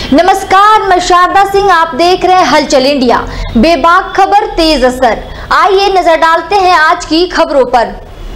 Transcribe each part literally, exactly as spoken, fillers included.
नमस्कार, मैं शारदा सिंह, आप देख रहे हैं हलचल इंडिया। बेबाक खबर, तेज असर। आइए नजर डालते हैं आज की खबरों पर।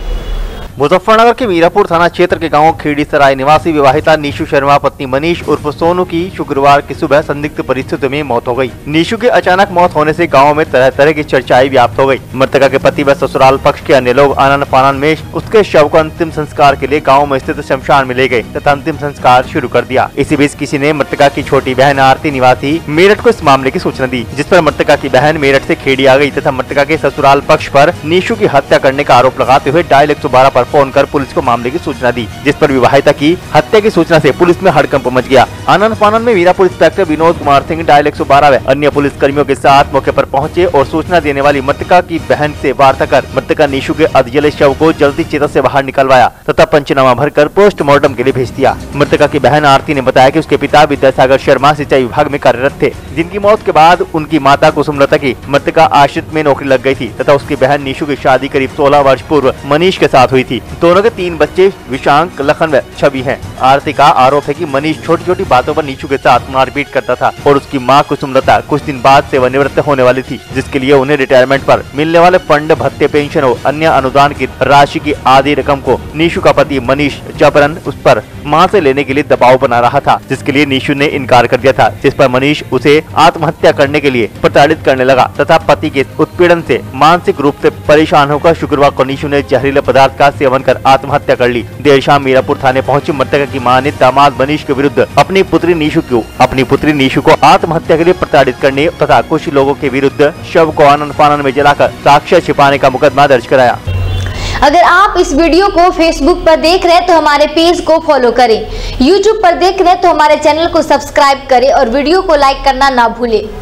मुजफ्फरनगर के मीरापुर थाना क्षेत्र के गांव खेड़ी सराय निवासी विवाहिता नीशू शर्मा पत्नी मनीष उर्फ सोनू की शुक्रवार की सुबह संदिग्ध परिस्थितियों में मौत हो गई। नीशू के अचानक मौत होने से गांव में तरह तरह की चर्चाएं व्याप्त हो गई। मृतका के पति व ससुराल पक्ष के अन्य लोग आनन फानन में उसके शव को अंतिम संस्कार के लिए गाँव में स्थित शमशान में ले गए तथा अंतिम संस्कार शुरू कर दिया। इसी बीच किसी ने मृतका की छोटी बहन आरती निवासी मेरठ को इस मामले की सूचना दी, जिस पर मृतका की बहन मेरठ से खेड़ी आ गई तथा मृतका के ससुराल पक्ष पर नीशू की हत्या करने का आरोप लगाते हुए डायल एक सौ बारह पर फोन कर पुलिस को मामले की सूचना दी, जिस पर विवाहिता की हत्या की सूचना से पुलिस में हड़कंप मच गया। आनंद फानन में मीरापुर इंस्पेक्टर विनोद कुमार सिंह डायल एक सौ बारह व अन्य पुलिस कर्मियों के साथ मौके पर पहुंचे और सूचना देने वाली मृतका की बहन से वार्ता कर मृतका नीशू के अधजले शव को जल्दी चेता से बाहर निकलवाया तथा पंचनामा भरकर पोस्टमार्टम के लिए भेज दिया। मृतका की बहन आरती ने बताया कि उसके पिता विद्यासागर शर्मा सिंचाई विभाग में कार्यरत थे, जिनकी मौत के बाद उनकी माता कुसुमलता की मृतका आश्रित में नौकरी लग गई थी तथा उसकी बहन नीशू की शादी करीब सोलह वर्ष पूर्व मनीष के साथ हुई थी। दोनों के तीन बच्चे विशांक, लखन व छवि हैं। आरती का आरोप है कि मनीष छोटी छोटी बातों पर नीशू के साथ मारपीट करता था और उसकी मां कुसुमलता कुछ दिन बाद सेवानिवृत्त होने वाली थी, जिसके लिए उन्हें रिटायरमेंट पर मिलने वाले फंड, भत्ते, पेंशन और अन्य अनुदान की राशि की आधी रकम को नीशू का पति मनीष जबरन उस पर मां से लेने के लिए दबाव बना रहा था, जिसके लिए नीशू ने इनकार कर दिया था, जिस पर मनीष उसे आत्महत्या करने के लिए प्रताड़ित करने लगा तथा पति के उत्पीड़न से मानसिक रूप से परेशान होकर शुक्रवार को नीशू ने जहरीले पदार्थ का सेवन कर आत्महत्या कर ली। देर शाम मीरापुर थाने पहुंची मृतका की मां ने दामाद मनीष के विरुद्ध अपनी पुत्री नीशू को अपनी पुत्री नीशू को आत्महत्या के लिए प्रताड़ित करने तथा कुछ लोगों के विरुद्ध शव को आनन फानन में जलाकर साक्ष्य छिपाने का मुकदमा दर्ज कराया। अगर आप इस वीडियो को फेसबुक पर देख रहे हैं तो हमारे पेज को फॉलो करें, यूट्यूब पर देख रहे हैं तो हमारे चैनल को सब्सक्राइब करें और वीडियो को लाइक करना ना भूलें।